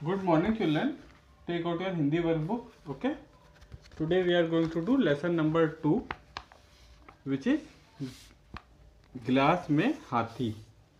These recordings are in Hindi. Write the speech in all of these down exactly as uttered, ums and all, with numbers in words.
Good morning, children. Take out your Hindi workbook. Okay. Today we are going to do lesson number two, which is गिलास में हाथी।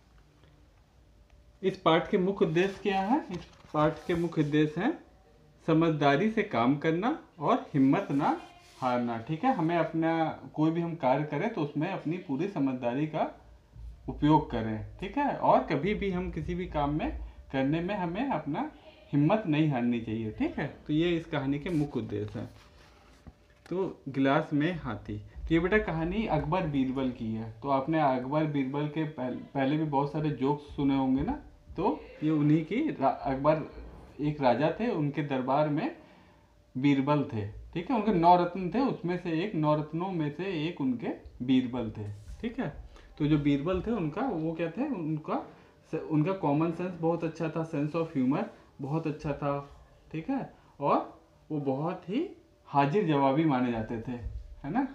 इस पाठ के मुख्य उद्देश्य क्या है? इस पाठ के मुख्य उद्देश्य हैं समझदारी से काम करना और हिम्मत ना हारना। ठीक है, हमें अपना कोई भी हम कार्य करें तो उसमें अपनी पूरी समझदारी का उपयोग करें। ठीक है, और कभी भी हम किसी भी काम में करने में हमें अपना हिम्मत नहीं हारनी चाहिए। ठीक है, तो ये इस कहानी के मुख्य उद्देश्य हैं। तो गिलास में हाथी, तो ये बेटा कहानी अकबर बीरबल की है। तो आपने अकबर बीरबल के पहले भी बहुत सारे जोक्स सुने होंगे ना, तो ये उन्हीं की। अकबर एक राजा थे, उनके दरबार में बीरबल थे। ठीक है, उनके नौ रत्न थे, उसमें से एक नौ रत्नों में से एक उनके बीरबल थे। ठीक है, तो जो बीरबल थे उनका वो क्या थे, उनका उनका कॉमन सेंस बहुत अच्छा था, सेंस ऑफ ह्यूमर बहुत अच्छा था। ठीक है, और वो बहुत ही हाजिर जवाबी माने जाते थे, है ना।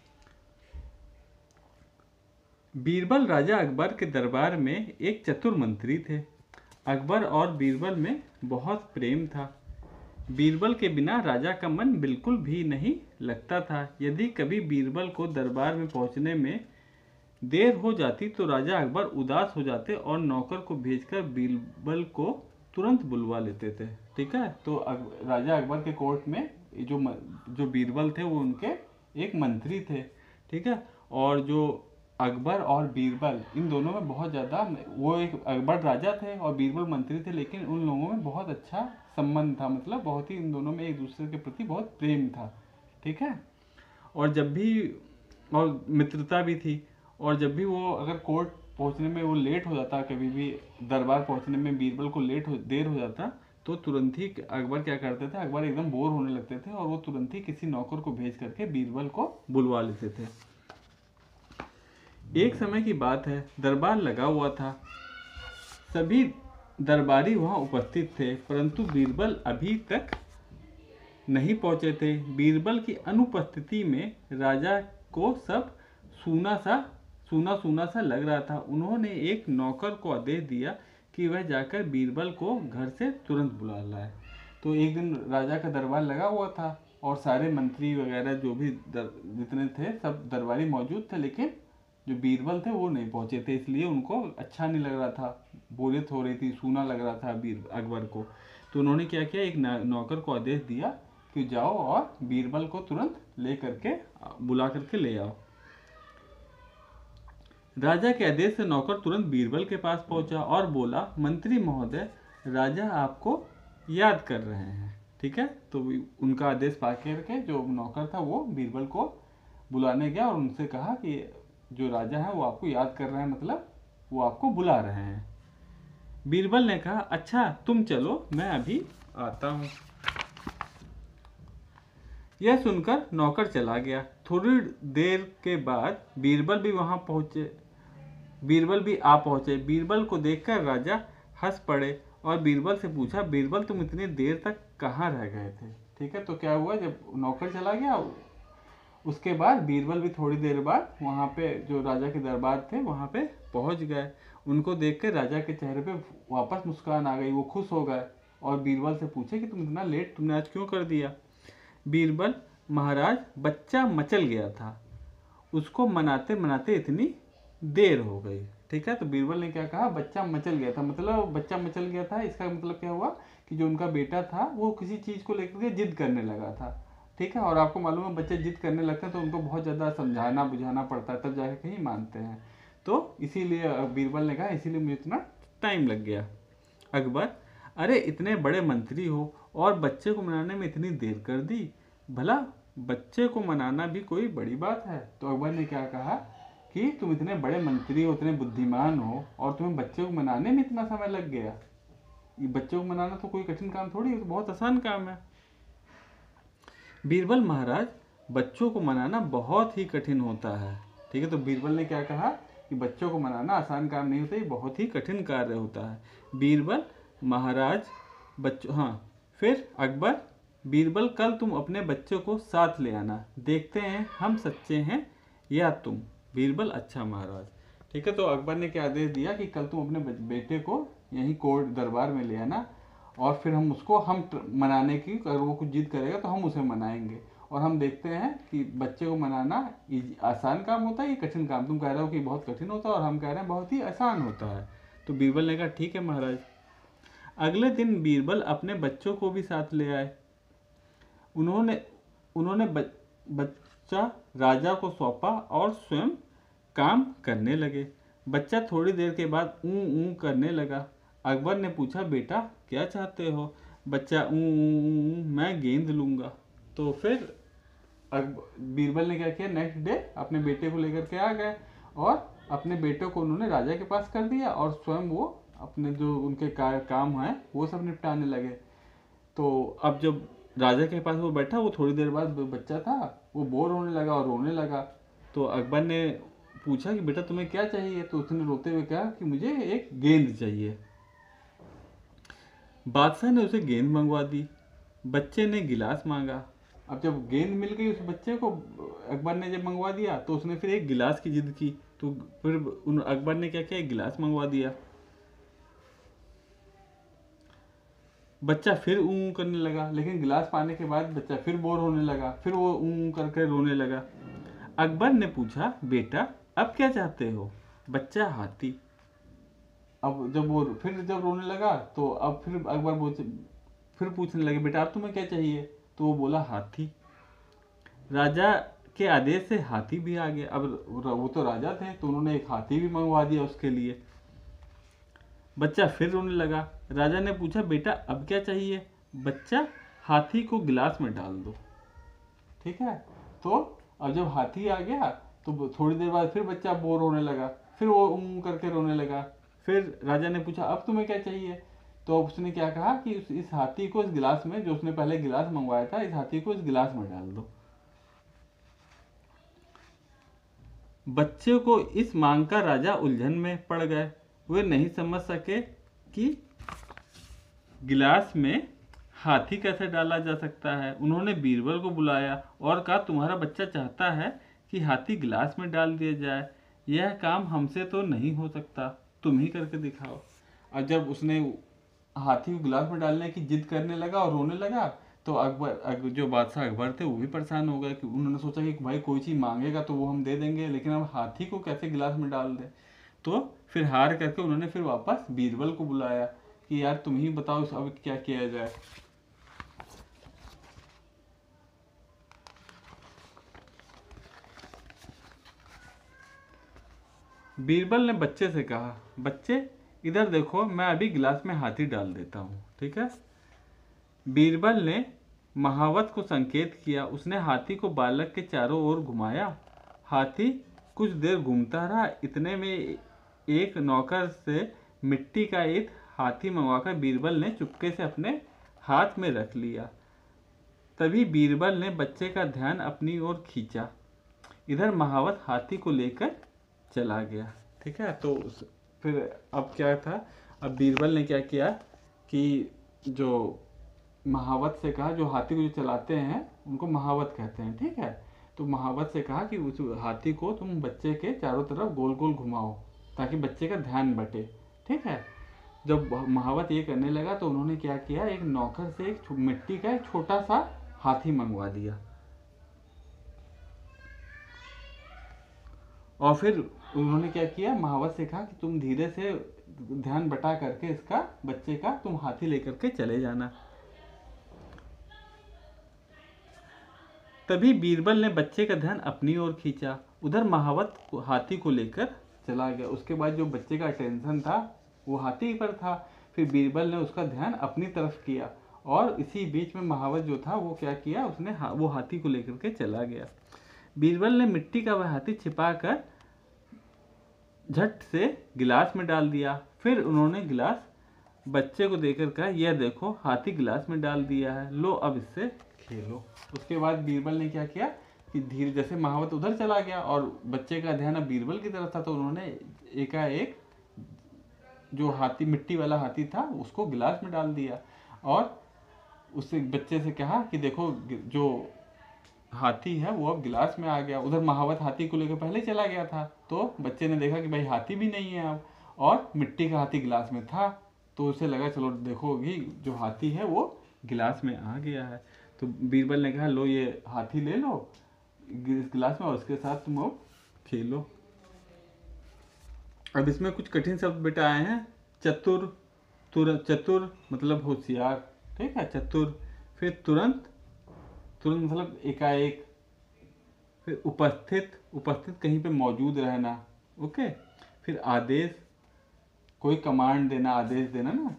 बीरबल राजा अकबर के दरबार में एक चतुर मंत्री थे। अकबर और बीरबल में बहुत प्रेम था। बीरबल के बिना राजा का मन बिल्कुल भी नहीं लगता था। यदि कभी बीरबल को दरबार में पहुंचने में देर हो जाती तो राजा अकबर उदास हो जाते और नौकर को भेजकर बीरबल को तुरंत बुलवा लेते थे। ठीक है, तो राजा अकबर के कोर्ट में जो जो बीरबल थे वो उनके एक मंत्री थे। ठीक है, और जो अकबर और बीरबल इन दोनों में बहुत ज़्यादा, वो एक अकबर राजा थे और बीरबल मंत्री थे, लेकिन उन लोगों में बहुत अच्छा संबंध था, मतलब बहुत ही इन दोनों में एक दूसरे के प्रति बहुत प्रेम था। ठीक है, और जब भी और मित्रता भी थी, और जब भी वो अगर कोर्ट पहुंचने में वो लेट हो जाता, कभी भी दरबार पहुंचने में बीरबल को लेट हो देर हो जाता, तो तुरंत ही अकबर क्या करते थे, अकबर एकदम बोर होने लगते थे और वो तुरंत ही किसी नौकर को भेज करके बीरबल को बुलवा लेते थे। एक समय की बात है, दरबार लगा हुआ था। सभी दरबारी वहां उपस्थित थे, परंतु बीरबल अभी तक नहीं पहुंचे थे। बीरबल की अनुपस्थिति में राजा को सब सूना सा सूना सूना सा लग रहा था। उन्होंने एक नौकर को आदेश दिया कि वह जाकर बीरबल को घर से तुरंत बुला लाए। तो एक दिन राजा का दरबार लगा हुआ था और सारे मंत्री वगैरह जो भी दर, जितने थे सब दरबारी मौजूद थे, लेकिन जो बीरबल थे वो नहीं पहुंचे थे, इसलिए उनको अच्छा नहीं लग रहा था, बोरियत हो रही थी, सूना लग रहा था बीर अकबर को। तो उन्होंने क्या किया, एक नौकर को आदेश दिया कि जाओ और बीरबल को तुरंत ले करके बुला करके ले आओ। राजा के आदेश से नौकर तुरंत बीरबल के पास पहुंचा और बोला, मंत्री महोदय, राजा आपको याद कर रहे हैं। ठीक है, तो उनका आदेश पा करके जो नौकर था वो बीरबल को बुलाने गया और उनसे कहा कि जो राजा है वो आपको याद कर रहे हैं, मतलब वो आपको बुला रहे हैं। बीरबल ने कहा, अच्छा तुम चलो, मैं अभी आता हूँ। यह सुनकर नौकर चला गया। थोड़ी देर के बाद बीरबल भी वहां पहुंचे बीरबल भी आ पहुंचे। बीरबल को देखकर राजा हंस पड़े और बीरबल से पूछा, बीरबल तुम इतनी देर तक कहाँ रह गए थे? ठीक है, तो क्या हुआ, जब नौकर चला गया उसके बाद बीरबल भी थोड़ी देर बाद वहाँ पे जो राजा के दरबार थे वहाँ पे पहुँच गए। उनको देखकर राजा के चेहरे पे वापस मुस्कान आ गई, वो खुश हो गए और बीरबल से पूछे कि तुम इतना लेट तुमने आज क्यों कर दिया? बीरबल, महाराज बच्चा मचल गया था, उसको मनाते मनाते इतनी देर हो गई। ठीक है, तो बीरबल ने क्या कहा, बच्चा मचल गया था, मतलब बच्चा मचल गया था, इसका मतलब क्या हुआ कि जो उनका बेटा था वो किसी चीज़ को लेकर के जिद करने लगा था। ठीक है, और आपको मालूम है बच्चे जिद करने लगते हैं तो उनको बहुत ज़्यादा समझाना बुझाना पड़ता है, तब जाके कहीं मानते हैं। तो इसीलिए बीरबल ने कहा, इसीलिए मुझे इतना टाइम लग गया। अकबर, अरे इतने बड़े मंत्री हो और बच्चे को मनाने में इतनी देर कर दी, भला बच्चे को मनाना भी कोई बड़ी बात है? तो अकबर ने क्या कहा कि तुम इतने बड़े मंत्री हो, इतने बुद्धिमान हो और तुम्हें बच्चे को मनाने में इतना समय लग गया? ये बच्चे को मनाना तो कोई कठिन काम थोड़ी है, तो बहुत आसान काम है। बीरबल, महाराज बच्चों को मनाना बहुत ही कठिन होता है। ठीक है, तो बीरबल ने क्या कहा कि बच्चों को मनाना आसान काम नहीं होता, ये बहुत ही कठिन कार्य होता है। बीरबल, महाराज बच्चों हाँ फिर अकबर, बीरबल कल तुम अपने बच्चों को साथ ले आना, देखते हैं हम सच्चे हैं या तुम। बीरबल, अच्छा महाराज। ठीक है, तो अकबर ने क्या आदेश दिया कि कल तुम अपने बेटे को यहीं कोर्ट दरबार में ले आना और फिर हम उसको हम मनाने की, अगर वो कुछ जिद करेगा तो हम उसे मनाएंगे। और हम देखते हैं कि बच्चे को मनाना आसान काम होता है या कठिन काम। तुम कह रहे हो कि बहुत कठिन होता है और हम कह रहे हैं बहुत ही आसान होता है। तो बीरबल ने कहा ठीक है महाराज। अगले दिन बीरबल अपने बच्चों को भी साथ ले आए। उन्होंने उन्होंने बच्चा राजा को सौंपा और स्वयं काम करने लगे। बच्चा थोड़ी देर के बाद ऊँ ऊँ करने लगा। अकबर ने पूछा बेटा क्या चाहते हो? बच्चा ऊँ ऊँ ऊँ मैं गेंद लूँगा। तो फिर बीरबल ने क्या किया, नेक्स्ट डे अपने बेटे को लेकर के आ गए और अपने बेटे को उन्होंने राजा के पास कर दिया और स्वयं वो अपने जो उनके का, काम है वो सब निपटाने लगे। तो अब जब राजा के पास वो बैठा, वो थोड़ी देर बाद बच्चा था वो बोर होने लगा और रोने लगा। तो अकबर ने पूछा कि बेटा तुम्हें क्या चाहिए? तो उसने रोते हुए कहा कि मुझे एक गेंद चाहिए। बादशाह ने उसे गेंद मंगवा दी। बच्चे ने गिलास मांगा। अब जब गेंद मिल गई उस बच्चे को, अकबर ने जब मंगवा दिया तो उसने फिर एक गिलास की जिद की। तो फिर उन अकबर ने क्या किया, एक गिलास मंगवा दिया। बच्चा फिर ऊँ करने लगा, लेकिन गिलास पाने के बाद बच्चा फिर बोर होने लगा, फिर वो ऊँ करके रोने लगा। अकबर ने पूछा बेटा अब क्या चाहते हो? बच्चा हाथी। अब जब वो फिर जब रोने लगा तो अब फिर अकबर फिर पूछने लगे बेटा अब तुम्हें क्या चाहिए? तो वो बोला हाथी। राजा के आदेश से हाथी भी आ गया। अब वो तो राजा थे तो उन्होंने एक हाथी भी मंगवा दिया उसके लिए। बच्चा फिर रोने लगा। राजा ने पूछा बेटा अब क्या चाहिए? बच्चा हाथी को गिलास में डाल दो। ठीक है, तो अब जब हाथी आ गया तो थोड़ी देर बाद फिर बच्चा बोर होने लगा, फिर वो उम करके रोने लगा। फिर राजा ने पूछा अब तुम्हें क्या चाहिए? तो उसने क्या कहा कि इस, इस हाथी को इस गिलास में, जो उसने पहले गिलास मंगवाया था, इस हाथी को इस गिलास में डाल दो। बच्चे को इस मांग का राजा उलझन में पड़ गए। वे नहीं समझ सके कि गिलास में हाथी कैसे डाला जा सकता है। उन्होंने बीरबल को बुलाया और कहा तुम्हारा बच्चा चाहता है कि हाथी गिलास में डाल दिया जाए। यह काम हमसे तो नहीं हो सकता, तुम ही करके दिखाओ। और जब उसने हाथी को गिलास में डालने की जिद करने लगा और रोने लगा तो अकबर, जो बादशाह अकबर थे, वो भी परेशान हो गए कि उन्होंने सोचा कि भाई कोई चीज़ मांगेगा तो वो हम दे देंगे, लेकिन अब हाथी को कैसे गिलास में डाल दें। तो फिर हार करके उन्होंने फिर वापस बीरबल को बुलाया कि यार तुम ही बताओ अब क्या किया जाए। बीरबल ने बच्चे से कहा बच्चे इधर देखो, मैं अभी गिलास में हाथी डाल देता हूँ। ठीक है। बीरबल ने महावत को संकेत किया। उसने हाथी को बालक के चारों ओर घुमाया। हाथी कुछ देर घूमता रहा। इतने में एक नौकर से मिट्टी का एक हाथी मंगवाकर बीरबल ने चुपके से अपने हाथ में रख लिया। तभी बीरबल ने बच्चे का ध्यान अपनी ओर खींचा। इधर महावत हाथी को लेकर चला गया। ठीक है। तो फिर अब क्या था, अब बीरबल ने क्या किया कि जो महावत से कहा, जो हाथी को जो चलाते हैं उनको महावत कहते हैं। ठीक है। तो महावत से कहा कि उस हाथी को तुम बच्चे के चारों तरफ गोल गोल घुमाओ ताकि बच्चे का ध्यान बटे। ठीक है। जब महावत ये करने लगा तो उन्होंने क्या किया, एक नौकर से एक मिट्टी का एक छोटा सा हाथी मंगवा दिया और फिर उन्होंने क्या किया, महावत से कहा कि तुम धीरे से ध्यान बटा करके इसका, बच्चे का, तुम हाथी लेकर के चले जाना। तभी बीरबल ने बच्चे का ध्यान अपनी ओर खींचा। उधर महावत हाथी को लेकर चला गया। उसके बाद जो बच्चे का अटेंशन था वो हाथी पर था। फिर बीरबल ने उसका ध्यान अपनी तरफ किया और इसी बीच में महावत जो था वो क्या किया, उसने हा, वो हाथी को लेकर के चला गया। बीरबल ने मिट्टी का वह हाथी छिपाकर झट से गिलास में डाल दिया। फिर उन्होंने गिलास बच्चे को देकर कहा यह देखो हाथी गिलास में डाल दिया है, लो अब इससे खेलो। उसके बाद बीरबल ने क्या किया कि धीरे, जैसे महावत उधर चला गया और बच्चे का ध्यान अब बीरबल की तरफ था, तो उन्होंने एकाएक जो हाथी, मिट्टी वाला हाथी था, उसको गिलास में डाल दिया और उससे बच्चे से कहा कि देखो जो हाथी है वो अब गिलास में आ गया। उधर महावत हाथी को लेकर पहले चला गया था, तो बच्चे ने देखा कि भाई हाथी भी नहीं है अब, और मिट्टी का हाथी गिलास में था। तो उसे लगा चलो देखोगी जो हाथी है वो गिलास में आ गया है। तो बीरबल ने कहा लो ये हाथी ले लो इस गिलास में और उसके साथ तुम अब खेलो। अब इसमें कुछ कठिन शब्द बेटा आए हैं। चतुर, तुर चतुर मतलब होशियार, ठीक है, चतुर। फिर तुरंत, तुरंत मतलब एकाएक। फिर उपस्थित, उपस्थित कहीं पे मौजूद रहना, ओके। फिर आदेश, कोई कमांड देना, आदेश देना ना।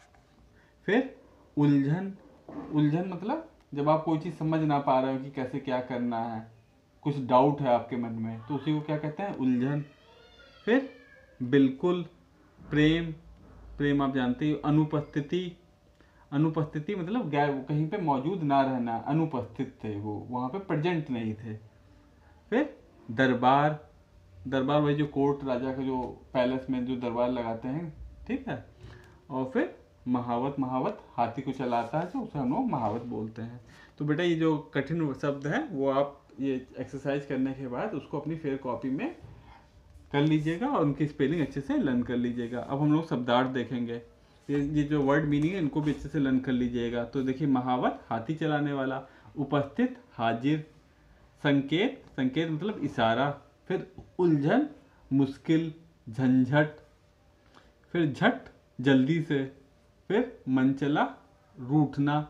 फिर उलझन, उलझन मतलब जब आप कोई चीज़ समझ ना पा रहे हो कि कैसे क्या करना है, कुछ डाउट है आपके मन में, तो उसी को क्या कहते हैं, उलझन। फिर बिल्कुल, प्रेम, प्रेम आप जानते ही। अनुपस्थिति, अनुपस्थिति मतलब गैर, कहीं पे मौजूद ना रहना, अनुपस्थित थे वो, वहाँ पे प्रेजेंट नहीं थे। फिर दरबार, दरबार वही जो कोर्ट, राजा का जो पैलेस में जो दरबार लगाते हैं, ठीक है। और फिर महावत, महावत हाथी को चलाता है जो, उसे हम लोग महावत बोलते हैं। तो बेटा ये जो कठिन शब्द है वो आप ये एक्सरसाइज करने के बाद उसको अपनी फेयर कॉपी में कर लीजिएगा और उनकी स्पेलिंग अच्छे से लर्न कर लीजिएगा। अब हम लोग शब्दार्थ देखेंगे, ये ये जो वर्ड मीनिंग है इनको भी अच्छे से लर्न कर लीजिएगा। तो देखिए महावत हाथी चलाने वाला, उपस्थित हाजिर, संकेत, संकेत मतलब इशारा। फिर उलझन मुश्किल, झंझट। फिर झट जल्दी से। फिर मनचला रूठना।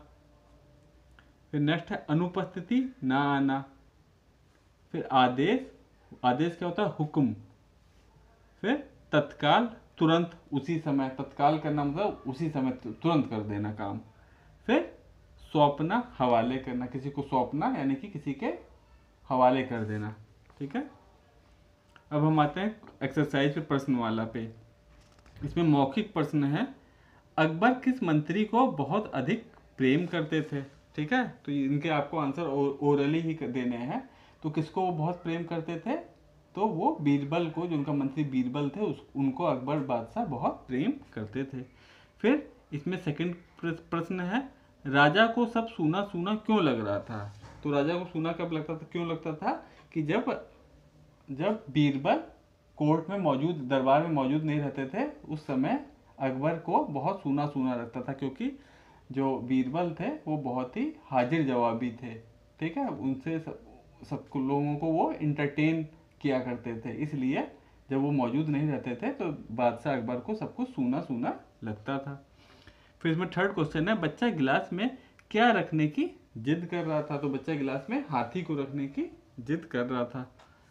फिर नेक्स्ट है अनुपस्थिति ना आना। फिर आदेश, आदेश क्या होता है, हुक्म। फिर तत्काल तुरंत, उसी समय, तत्काल करना मतलब उसी समय तुरंत कर देना काम। फिर सौंपना हवाले करना, किसी को सौंपना यानी कि किसी के हवाले कर देना, ठीक है। अब हम आते हैं एक्सरसाइज पे, प्रश्न वाला पे। इसमें मौखिक प्रश्न है, अकबर किस मंत्री को बहुत अधिक प्रेम करते थे, ठीक है। तो इनके आपको आंसर ओरली ही देने हैं। तो किसको वो बहुत प्रेम करते थे, तो वो बीरबल को, जो उनका मंत्री बीरबल थे उस उनको अकबर बादशाह बहुत प्रेम करते थे। फिर इसमें सेकंड प्रश्न है, राजा को सब सूना सूना क्यों लग रहा था। तो राजा को सूना कब लगता था, क्यों लगता था कि जब जब बीरबल कोर्ट में मौजूद, दरबार में मौजूद नहीं रहते थे, उस समय अकबर को बहुत सूना सूना लगता था, क्योंकि जो बीरबल थे वो बहुत ही हाजिर जवाबी थे, ठीक है। उनसे सब, सब लोगों को वो इंटरटेन किया करते थे, इसलिए जब वो मौजूद नहीं रहते थे तो बादशाह अकबर को सब कुछ सूना सूना लगता था। फिर इसमें थर्ड क्वेश्चन है, बच्चा गिलास में क्या रखने की जिद कर रहा था। तो बच्चा गिलास में हाथी को रखने की जिद कर रहा था।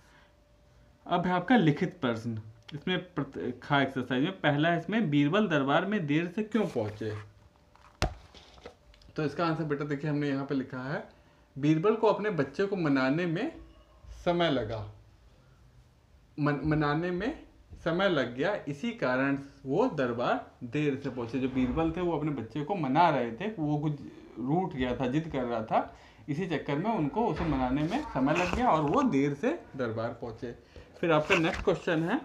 अब है आपका लिखित प्रश्न। इसमें खा एक्सरसाइज में पहला है, इसमें बीरबल दरबार में देर से क्यों पहुंचे। तो इसका आंसर बेटा देखिए हमने यहाँ पे लिखा है, बीरबल को अपने बच्चे को मनाने में समय लगा, मन, मनाने में समय लग गया, इसी कारण वो दरबार देर से पहुंचे। जो बीरबल थे वो अपने बच्चे को मना रहे थे, वो कुछ रूठ गया था, जिद कर रहा था, इसी चक्कर में उनको उसे मनाने में समय लग गया और वो देर से दरबार पहुंचे। फिर आपका नेक्स्ट क्वेश्चन है,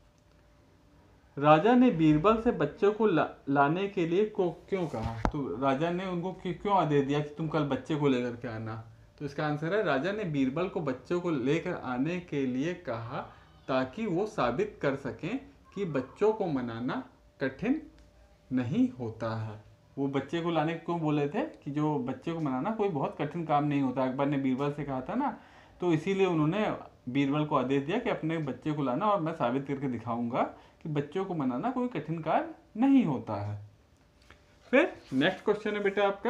राजा ने बीरबल से बच्चे को ला, लाने के लिए को क्यों कहा। तो राजा ने उनको क्यों आदेश दिया कि तुम कल बच्चे को लेकर के आना। तो इसका आंसर है, राजा ने बीरबल को बच्चों को लेकर आने के लिए कहा ताकि वो साबित कर सकें कि बच्चों को मनाना कठिन नहीं होता है। वो बच्चे को लाने क्यों बोले थे कि जो बच्चे को मनाना कोई बहुत कठिन काम नहीं होता, अकबर ने बीरबल से कहा था ना, तो इसीलिए उन्होंने बीरबल को आदेश दिया कि अपने बच्चे को लाना और मैं साबित करके दिखाऊंगा कि बच्चों को मनाना कोई कठिन कार्य नहीं होता है। फिर नेक्स्ट क्वेश्चन है बेटा आपका,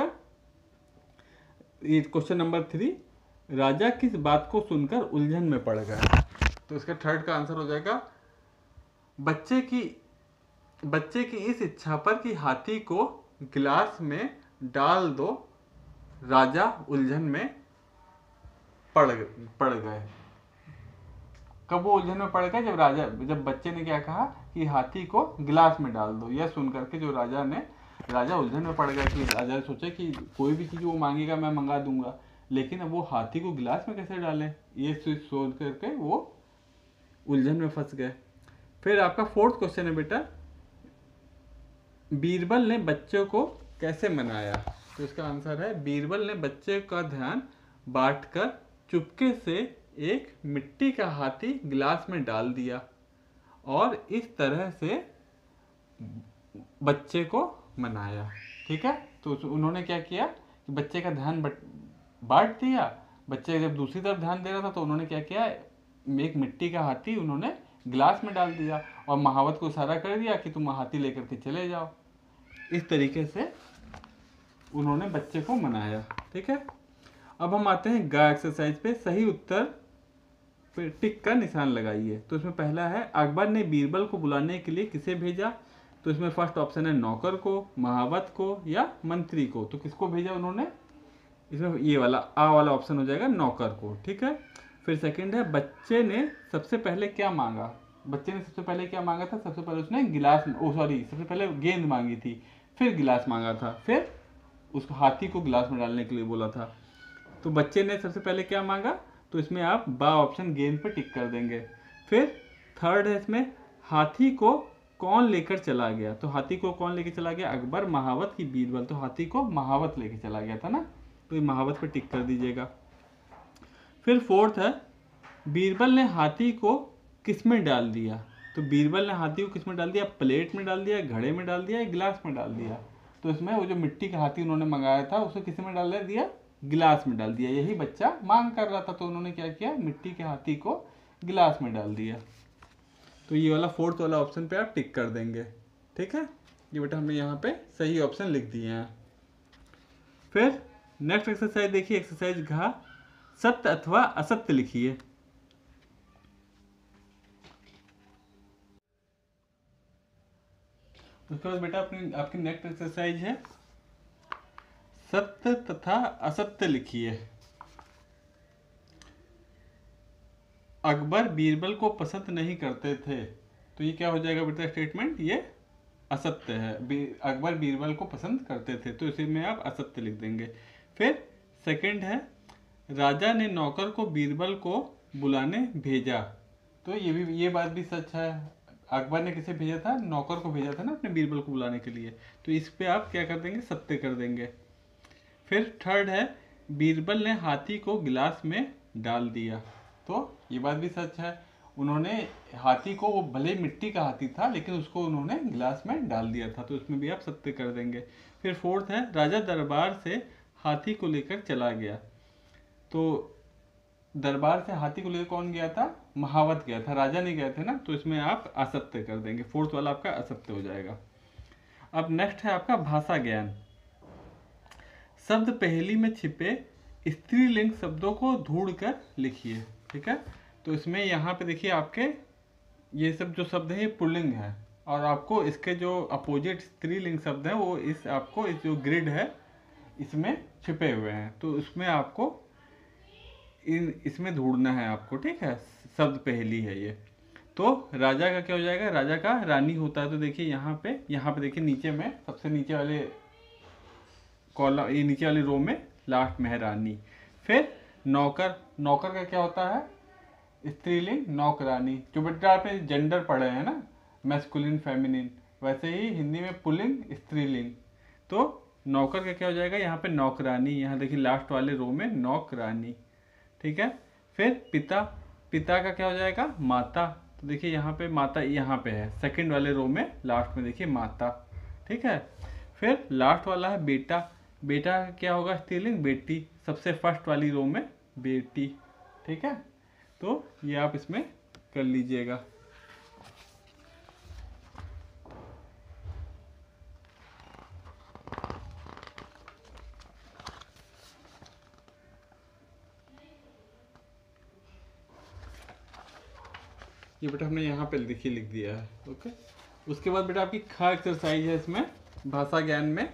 ये क्वेश्चन नंबर थ्री, राजा किस बात को सुनकर उलझन में पड़ गया। तो इसका थर्ड का आंसर हो जाएगा, बच्चे की बच्चे की इस इच्छा पर कि हाथी को गिलास में डाल दो, राजा उलझन में पड़ पड़ गए। कब वो उलझन में पड़ गए, जब राजा जब बच्चे ने क्या कहा कि हाथी को गिलास में डाल दो। यह सुन करके जो राजा ने राजा उलझन में पड़ गया कि राजा ने सोचा कि कोई भी चीज़ वो मांगेगा मैं मंगा दूंगा, लेकिन अब वो हाथी को गिलास में कैसे डालें, ये सोच करके वो उलझन में फंस गए। फिर आपका फोर्थ क्वेश्चन है बेटा, बीरबल ने बच्चों को कैसे मनाया। तो इसका आंसर है, बीरबल ने बच्चे का ध्यान बांटकर चुपके से एक मिट्टी का हाथी गिलास में डाल दिया और इस तरह से बच्चे को मनाया। ठीक है, तो उन्होंने क्या किया कि बच्चे का ध्यान बांट दिया। बच्चे जब दूसरी तरफ ध्यान दे रहा था तो उन्होंने क्या किया, एक मिट्टी का हाथी उन्होंने गिलास में डाल दिया और महावत को इशारा कर दिया कि तुम हाथी लेकर के चले जाओ। इस तरीके से उन्होंने बच्चे को मनाया। ठीक है, अब हम आते हैं गा एक्सरसाइज पे। सही उत्तर पे टिक का निशान लगाइए। तो इसमें पहला है, अकबर ने बीरबल को बुलाने के लिए किसे भेजा। तो इसमें फर्स्ट ऑप्शन है नौकर को, महावत को या मंत्री को। तो किसको भेजा उन्होंने, इसमें ये वाला आ वाला ऑप्शन हो जाएगा, नौकर को। ठीक है, फिर सेकंड है, बच्चे ने सबसे पहले क्या मांगा। बच्चे ने सबसे पहले क्या मांगा था, सबसे पहले उसने गिलास, ओ सॉरी सबसे पहले गेंद मांगी थी, फिर गिलास मांगा था, फिर उसको हाथी को गिलास में डालने के लिए बोला था। तो बच्चे ने सबसे पहले क्या मांगा, तो इसमें आप बा ऑप्शन गेंद पे टिक कर देंगे। फिर थर्ड है इसमें, हाथी को कौन लेकर चला गया। तो हाथी को कौन लेकर चला गया, अकबर, महावत की बीरबल। तो हाथी को महावत लेकर चला गया था ना, तो ये महावत पे टिक कर दीजिएगा। फिर फोर्थ है, बीरबल ने हाथी को किस में डाल दिया। तो बीरबल ने हाथी को किस में डाल दिया, प्लेट में डाल दिया, घड़े में डाल दिया, गिलास में डाल दिया। तो इसमें वो जो मिट्टी का हाथी उन्होंने मंगाया था उसे किस में डाल दिया, गिलास में डाल दिया। यही बच्चा मांग कर रहा था, तो उन्होंने क्या किया, मिट्टी के हाथी को गिलास में डाल दिया। तो ये वाला फोर्थ वाला ऑप्शन पे आप टिक कर देंगे। ठीक है, ये बेटा हमने यहाँ पे सही ऑप्शन लिख दिए हैं। फिर नेक्स्ट एक्सरसाइज देखिए, एक्सरसाइज घ, सत्य अथवा असत्य लिखिए। उसके बाद बेटा अपनी आपकी नेक्स्ट एक्सरसाइज है, सत्य तथा असत्य लिखिए। अकबर बीरबल को पसंद नहीं करते थे। तो ये क्या हो जाएगा बेटा स्टेटमेंट, ये असत्य है। अकबर बीरबल को पसंद करते थे, तो इसी में आप असत्य लिख देंगे। फिर सेकंड है, राजा ने नौकर को बीरबल को बुलाने भेजा। तो ये भी ये बात भी सच है। अकबर ने किसे भेजा था, नौकर को भेजा था ना अपने बीरबल को बुलाने के लिए। तो इस पे आप क्या कर देंगे, सत्य कर देंगे। फिर थर्ड है, बीरबल ने हाथी को गिलास में डाल दिया। तो ये बात भी सच है। उन्होंने हाथी को, वो भले मिट्टी का हाथी था लेकिन उसको उन्होंने गिलास में डाल दिया था। तो इसमें भी आप सत्य कर देंगे। फिर फोर्थ है, राजा दरबार से हाथी को लेकर चला गया। तो दरबार से हाथी को लेकर कौन गया था, महावत गया था, राजा नहीं गए थे ना। तो इसमें आप असत्य कर देंगे। फोर्थ वाला आपका असत्य हो जाएगा। अब नेक्स्ट है आपका भाषा ज्ञान। शब्द पहेली में छिपे स्त्रीलिंग शब्दों को ढूंढकर लिखिए। ठीक है, तो इसमें यहाँ पे देखिए आपके ये सब जो शब्द है ये पुल्लिंग है, और आपको इसके जो अपोजिट स्त्रीलिंग शब्द हैं वो इस आपको इस जो ग्रिड है इसमें छिपे हुए हैं। तो इसमें आपको इन इसमें ढूंढना है आपको। ठीक है, शब्द पहेली है ये। तो राजा का क्या हो जाएगा, राजा का रानी होता है। तो देखिए यहाँ पे यहाँ पे देखिए नीचे में सबसे नीचे वाले कॉलम, ये नीचे वाली रो में लास्ट में है रानी। फिर नौकर, नौकर का क्या होता है, स्त्रीलिंग नौकरानी। जो बेटा आपने जेंडर पढ़े हैं ना, मैस्कुलिन फेमिनिन, वैसे ही हिंदी में पुल्लिंग स्त्रीलिंग। तो नौकर का क्या हो जाएगा, यहाँ पे नौकरानी, यहाँ देखिए लास्ट वाले रो में नौकरानी। ठीक है, फिर पिता, पिता का क्या हो जाएगा, माता। तो देखिए यहाँ पे माता यहाँ पे है, सेकंड वाले रो में लास्ट में देखिए माता। ठीक है, फिर लास्ट वाला है बेटा, बेटा का क्या होगा स्त्रीलिंग, बेटी, सबसे फर्स्ट वाली रो में बेटी। ठीक है, तो ये आप इसमें कर लीजिएगा। ये बेटा हमने यहाँ पे लिखी लिख दिया है। ओके, उसके बाद बेटा आपकी खा एक्सरसाइज है इसमें भाषा ज्ञान में।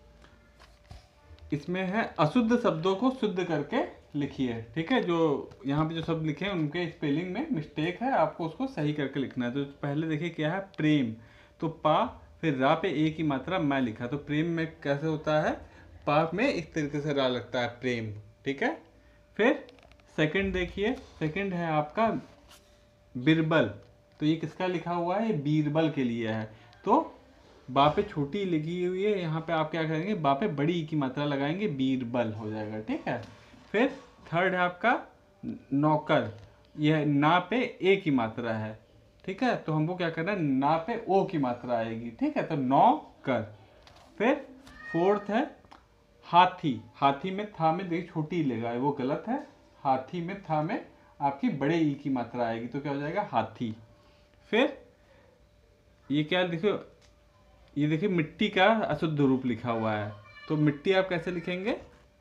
इसमें है अशुद्ध शब्दों को शुद्ध करके लिखिए। ठीक है, जो यहाँ पे जो शब्द लिखे हैं उनके स्पेलिंग में मिस्टेक है, आपको उसको सही करके लिखना है। तो पहले देखिए क्या है, प्रेम। तो पा फिर रा पे ए की मात्रा मैं लिखा। तो प्रेम में कैसे होता है, पा में इस तरीके से रा लगता है, प्रेम। ठीक है, फिर सेकंड देखिए, सेकंड है आपका बीरबल। तो ये किसका लिखा हुआ है, ये बीरबल के लिए है। तो बा पे छोटी लिखी हुई है, यहाँ पे आप क्या करेंगे, बा पे बड़ी की मात्रा लगाएंगे, बीरबल हो जाएगा। ठीक है, फिर थर्ड है आपका नौकर, यह ना पे ए की मात्रा है। ठीक है, तो हमको क्या करना है, ना पे ओ की मात्रा आएगी। ठीक है, तो नौ कर। फिर फोर्थ है हाथी, हाथी में था में देखिए छोटी लेगा वो गलत है, हाथी में था में आपकी बड़े ई की मात्रा आएगी तो क्या हो जाएगा हाथी। फिर ये क्या देखो, ये देखिए मिट्टी का अशुद्ध रूप लिखा हुआ है, तो मिट्टी आप कैसे लिखेंगे,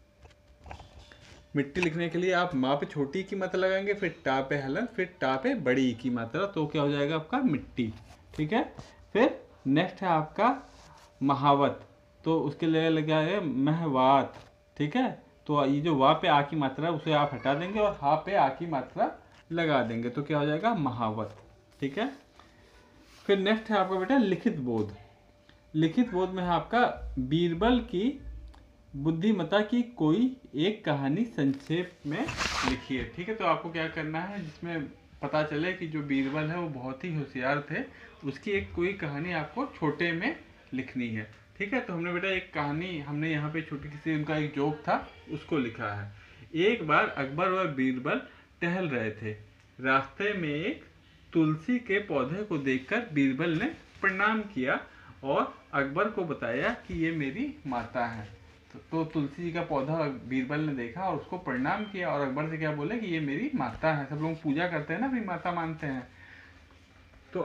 मिट्टी लिखने के लिए आप माँ पे छोटी की मात्रा लगाएंगे, फिर टा पे हलन, फिर टा पे बड़ी की मात्रा, तो क्या हो जाएगा आपका मिट्टी। ठीक है। फिर नेक्स्ट है आपका महावत, तो उसके लिए लगा है महवात। ठीक है, तो ये जो वा पे आ की मात्रा उसे आप हटा देंगे और हा पे आ की मात्रा लगा देंगे तो क्या हो जाएगा महावत। ठीक है। फिर नेक्स्ट है आपका बेटा लिखित बोध। लिखित बोध में है आपका बीरबल की बुद्धिमत्ता की कोई एक कहानी संक्षेप में लिखिए। ठीक है, तो आपको क्या करना है, जिसमें पता चले कि जो बीरबल है वो बहुत ही होशियार थे, उसकी एक कोई कहानी आपको छोटे में लिखनी है। ठीक है, तो हमने बेटा एक कहानी हमने यहाँ पे छोटी सी उनका एक जोक था उसको लिखा है। एक बार अकबर और बीरबल टहल रहे थे, रास्ते में एक तुलसी के पौधे को देखकर बीरबल ने प्रणाम किया और अकबर को बताया कि ये मेरी माता है। तो, तो तुलसी जी का पौधा बीरबल ने देखा और उसको प्रणाम किया और अकबर से क्या बोले कि ये मेरी माता है। सब लोग पूजा करते हैं ना, अपनी माता मानते हैं। तो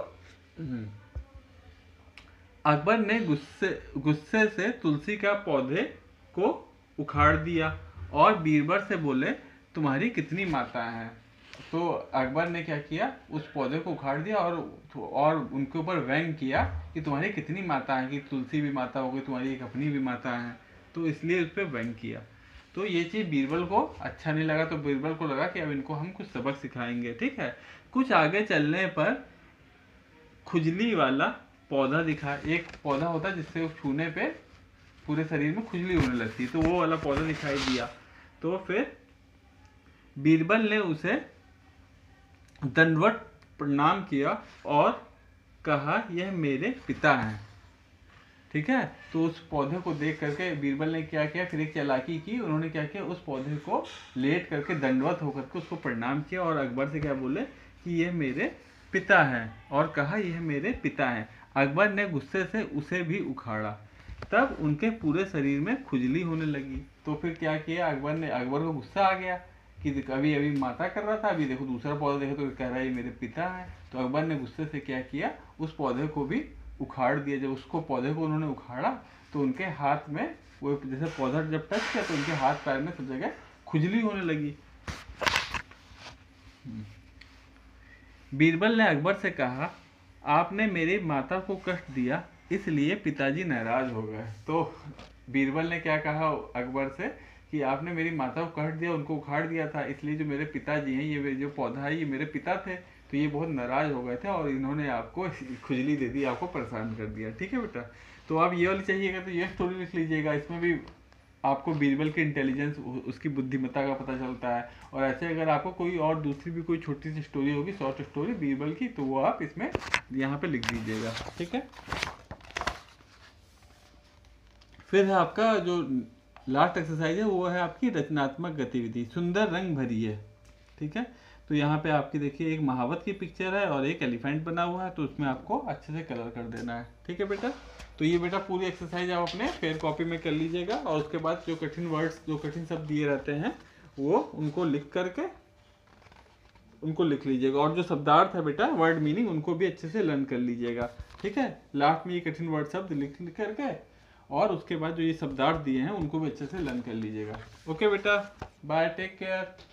अकबर ने गुस्से गुस्से से तुलसी का पौधे को उखाड़ दिया और बीरबल से बोले तुम्हारी कितनी माता हैं। तो अकबर ने क्या किया, उस पौधे को उखाड़ दिया और और उनके ऊपर व्यंग किया कि तुम्हारी कितनी माता है, कि तुलसी भी माता हो गई, तुम्हारी एक अपनी भी माता है, तो इसलिए उस पर व्यंग किया। तो ये चीज़ बीरबल को अच्छा नहीं लगा, तो बीरबल को लगा कि अब इनको हम कुछ सबक सिखाएंगे। ठीक है, कुछ आगे चलने पर खुजली वाला पौधा दिखा, एक पौधा होता है जिससे छूने पे पूरे शरीर में खुजली होने लगती है, तो वो वाला पौधा दिखाई दिया। तो फिर बीरबल ने उसे दंडवत प्रणाम किया और कहा यह मेरे पिता हैं। ठीक है, तो उस पौधे को देख करके बीरबल ने क्या किया, फिर एक चालाकी की, उन्होंने क्या किया, उस पौधे को लेट करके दंडवत होकर के उसको प्रणाम किया और अकबर से क्या बोले कि यह मेरे पिता हैं और कहा यह मेरे पिता हैं। अकबर ने गुस्से से उसे भी उखाड़ा, तब उनके पूरे शरीर में खुजली होने लगी। तो फिर क्या किया अकबर ने, अकबर को गुस्सा आ गया कि अभी अभी माता कर रहा था, अभी देखो दूसरा पौधा देखो तो कह रहा है ये मेरे पिता हैं। तो अकबर ने गुस्से से क्या किया, उस पौधे को भी उखाड़ दिया। जब उसको पौधे को उन्होंने उखाड़ा तो उनके हाथ में वो जैसे पौधा जब टच किया तो उनके हाथ पैर में सब जगह खुजली होने लगी। बीरबल ने अकबर से कहा आपने मेरी माता को कष्ट दिया इसलिए पिताजी नाराज हो गए। तो बीरबल ने क्या कहा अकबर से कि आपने मेरी माता को कष्ट दिया, उनको उखाड़ दिया था, इसलिए जो मेरे पिताजी हैं, ये जो पौधा है ये मेरे पिता थे, तो ये बहुत नाराज हो गए थे और इन्होंने आपको खुजली दे दी, आपको परेशान कर दिया। ठीक है बेटा, तो आप ये वाली चाहिएगा तो ये स्टोरी लिख लीजिएगा, इसमें भी आपको बीरबल के इंटेलिजेंस, उसकी बुद्धिमत्ता का पता चलता है। और ऐसे अगर आपको कोई और दूसरी भी कोई छोटी सी स्टोरी होगी, शॉर्ट स्टोरी बीरबल की, तो वो आप इसमें यहाँ पे लिख दीजिएगा। ठीक है, फिर है आपका जो लास्ट एक्सरसाइज है वो है आपकी रचनात्मक गतिविधि, सुंदर रंग भरी है। ठीक है, तो यहाँ पे आपकी देखिए एक महावत की पिक्चर है और एक एलिफेंट बना हुआ है, तो उसमें आपको अच्छे से कलर कर देना है। ठीक है बेटा, तो ये बेटा पूरी एक्सरसाइज आप अपने फेयर कॉपी में कर लीजिएगा और उसके बाद जो कठिन वर्ड्स, जो कठिन शब्द दिए रहते हैं वो उनको लिख करके उनको लिख लीजिएगा और जो शब्दार्थ है बेटा, वर्ड मीनिंग, उनको भी अच्छे से लर्न कर लीजिएगा। ठीक है, लास्ट में ये कठिन वर्ड शब्द लिख लिख करके और उसके बाद जो ये शब्दार्थ दिए हैं उनको भी अच्छे से लर्न कर लीजिएगा। ओके बेटा, बाय, टेक केयर।